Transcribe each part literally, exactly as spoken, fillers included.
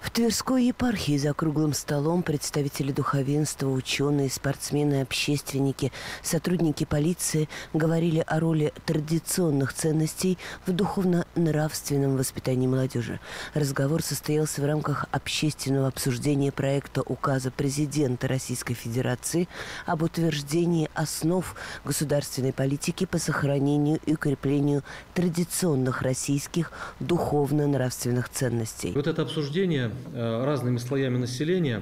В Тверской епархии за круглым столом представители духовенства, ученые, спортсмены, общественники, сотрудники полиции говорили о роли традиционных ценностей в духовно-нравственном воспитании молодежи. Разговор состоялся в рамках общественного обсуждения проекта указа президента Российской Федерации об утверждении основ государственной политики по сохранению и укреплению традиционных российских духовно-нравственных ценностей. Вот это обсуждение разными слоями населения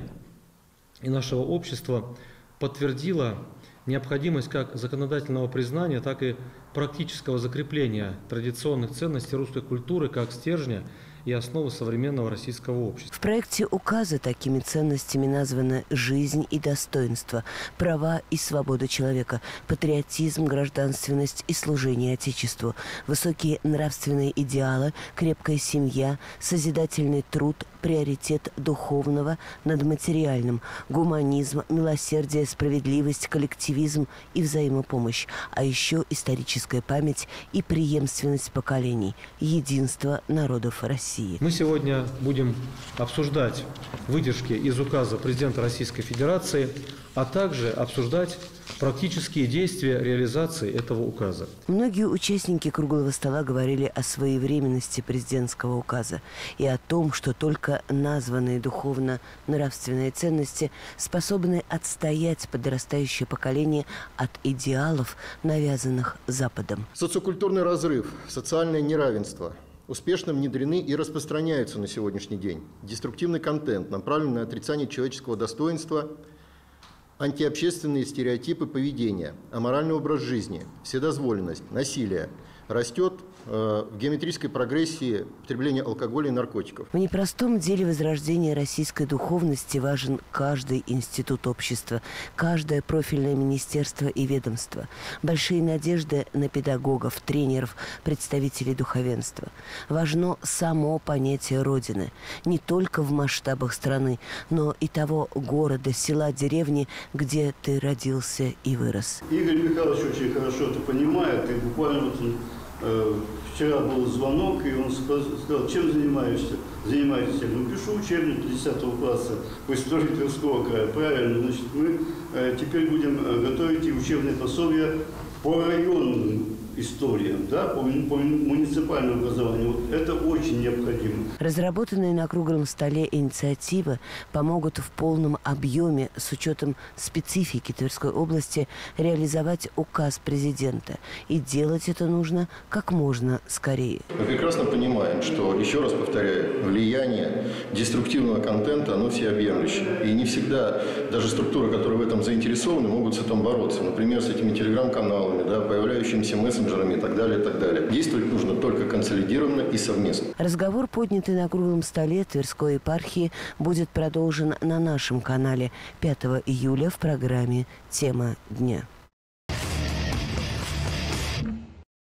и нашего общества подтвердило необходимость как законодательного признания, так и практического закрепления традиционных ценностей русской культуры как стержня и основы современного российского общества. В проекте указа такими ценностями названы жизнь и достоинство, права и свобода человека, патриотизм, гражданственность и служение Отечеству, высокие нравственные идеалы, крепкая семья, созидательный труд, приоритет духовного над материальным, гуманизм, милосердие, справедливость, коллективизм и взаимопомощь, а еще историческая память и преемственность поколений, единство народов России. Мы сегодня будем обсуждать выдержки из указа президента Российской Федерации, а также обсуждать практические действия реализации этого указа. Многие участники круглого стола говорили о своевременности президентского указа и о том, что только названные духовно-нравственные ценности способны отстоять подрастающее поколение от идеалов, навязанных Западом. Социокультурный разрыв, социальное неравенство успешно внедрены и распространяются на сегодняшний день. Деструктивный контент, направленный на отрицание человеческого достоинства, антиобщественные стереотипы поведения, аморальный образ жизни, вседозволенность, насилие растет э, в геометрической прогрессии потребления алкоголя и наркотиков. В непростом деле возрождения российской духовности важен каждый институт общества, каждое профильное министерство и ведомство. Большие надежды на педагогов, тренеров, представителей духовенства. Важно само понятие Родины. Не только в масштабах страны, но и того города, села, деревни, где ты родился и вырос. Игорь Михайлович очень хорошо это понимает, и буквально вот он вчера был звонок, и он сказал, чем занимаешься? Занимаетесь? Я говорю, пишу учебник десятого класса по истории Тверского края. Правильно, значит, мы теперь будем готовить и учебные пособия по районным историям, да, по, по муниципальному образованию. Вот это очень необходимо. Разработанные на круглом столе инициативы помогут в полном объеме, с учетом специфики Тверской области, реализовать указ президента. И делать это нужно как можно скорее. Мы прекрасно понимаем, что, еще раз повторяю, влияние деструктивного контента, оно всеобъемлющее. И не всегда даже структуры, которые в этом заинтересованы, могут с этим бороться. Например, с этими телеграм-каналами, да, появляющимися мессенджерами и так далее, и так далее. Действовать нужно только консолидированно и совместно. Разговор, поднятый на круглом столе Тверской епархии, будет продолжен на нашем канале пятого июля в программе «Тема дня».